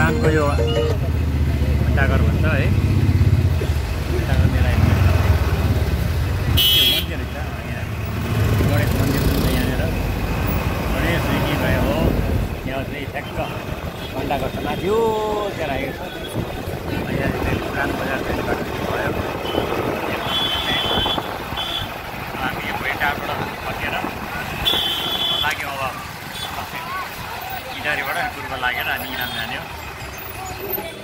पुराणको यो घण्टाघर भन्छ है, घण्टाघर लिएर आइपुग्यो। यो मन्दिर रहेछ यहाँ, गणेश मन्दिर छ यहाँनिर, गणेशजी भयो हो। यहाँ चाहिँ ठ्याक्क घण्टाघर माथि त्यहाँ राखेको छ। यहाँ चाहिँ पुरानो बजार चाहिँ भयो। हामी यो टाढोबाट फर्केर लाग्यौँ अब इटारीबाट पूर्व लागेर हामी इलाम जाने हो।